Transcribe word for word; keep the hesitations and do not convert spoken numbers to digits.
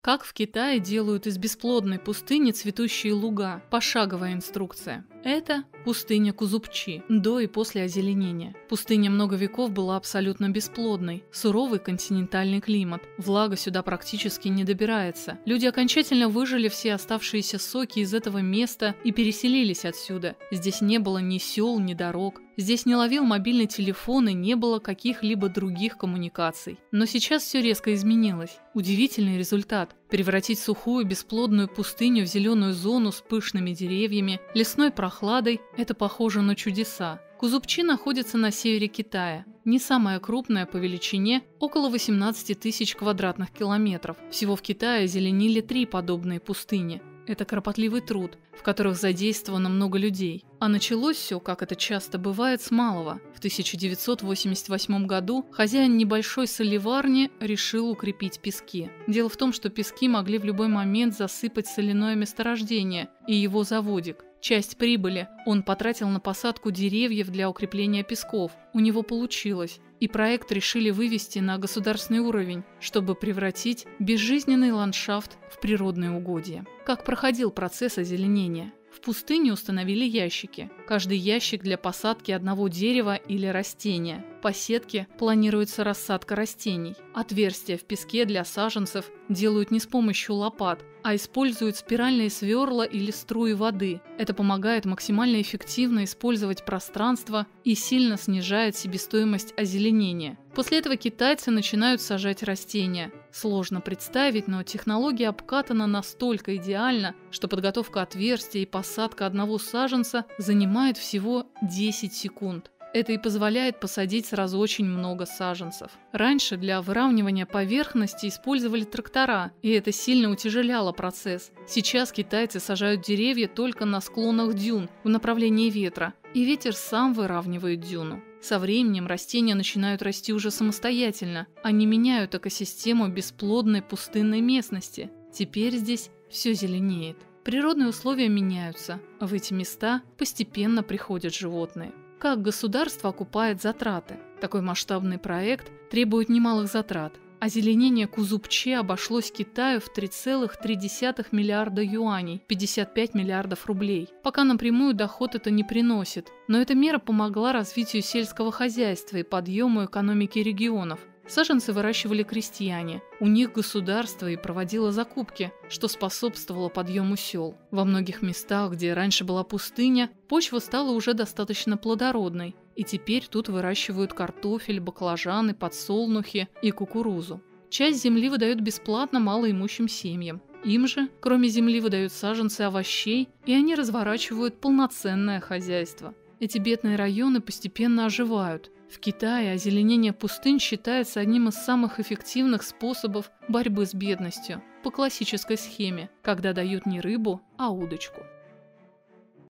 Как в Китае делают из бесплодной пустыни цветущие луга? Пошаговая инструкция. Это пустыня Кузупчи, до и после озеленения. Пустыня много веков была абсолютно бесплодной, суровый континентальный климат, влага сюда практически не добирается. Люди окончательно выжили все оставшиеся соки из этого места и переселились отсюда. Здесь не было ни сел, ни дорог. Здесь не ловил мобильный телефон и не было каких-либо других коммуникаций. Но сейчас все резко изменилось. Удивительный результат. Превратить сухую бесплодную пустыню в зеленую зону с пышными деревьями, лесной прохладой – это похоже на чудеса. Кузупчи находится на севере Китая. Не самая крупная по величине – около восемнадцати тысяч квадратных километров. Всего в Китае озеленили три подобные пустыни. Это кропотливый труд, в которых задействовано много людей. А началось все, как это часто бывает, с малого. В тысяча девятьсот восемьдесят восьмом году хозяин небольшой солеварни решил укрепить пески. Дело в том, что пески могли в любой момент засыпать соляное месторождение и его заводик. Часть прибыли он потратил на посадку деревьев для укрепления песков. У него получилось. И проект решили вывести на государственный уровень, чтобы превратить безжизненный ландшафт в природные угодья. Как проходил процесс озеленения? В пустыне установили ящики. Каждый ящик для посадки одного дерева или растения. По сетке планируется рассадка растений. Отверстия в песке для саженцев делают не с помощью лопат, а используют спиральные сверла или струи воды. Это помогает максимально эффективно использовать пространство и сильно снижает себестоимость озеленения. После этого китайцы начинают сажать растения. Сложно представить, но технология обкатана настолько идеально, что подготовка отверстия и посадка одного саженца занимает всего десять секунд. Это и позволяет посадить сразу очень много саженцев. Раньше для выравнивания поверхности использовали трактора, и это сильно утяжеляло процесс. Сейчас китайцы сажают деревья только на склонах дюн в направлении ветра, и ветер сам выравнивает дюну. Со временем растения начинают расти уже самостоятельно, они меняют экосистему бесплодной пустынной местности. Теперь здесь все зеленеет. Природные условия меняются, а в эти места постепенно приходят животные. Как государство окупает затраты? Такой масштабный проект требует немалых затрат. Озеленение Кузупчи обошлось Китаю в три целых три десятых миллиарда юаней, пятьдесят пять миллиардов рублей. Пока напрямую доход это не приносит, но эта мера помогла развитию сельского хозяйства и подъему экономики регионов. Саженцы выращивали крестьяне, у них государство и проводило закупки, что способствовало подъему сел. Во многих местах, где раньше была пустыня, почва стала уже достаточно плодородной, и теперь тут выращивают картофель, баклажаны, подсолнухи и кукурузу. Часть земли выдают бесплатно малоимущим семьям. Им же, кроме земли, выдают саженцы овощей, и они разворачивают полноценное хозяйство. Эти бедные районы постепенно оживают. В Китае озеленение пустынь считается одним из самых эффективных способов борьбы с бедностью по классической схеме, когда дают не рыбу, а удочку.